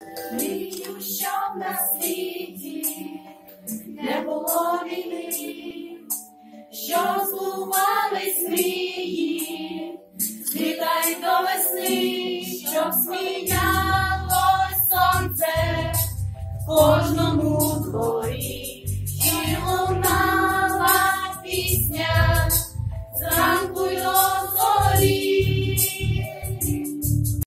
Мрію, щоб на світі не було війни, щоб збувались мрії, злітай до весни, щоб сміялось сонце в кожному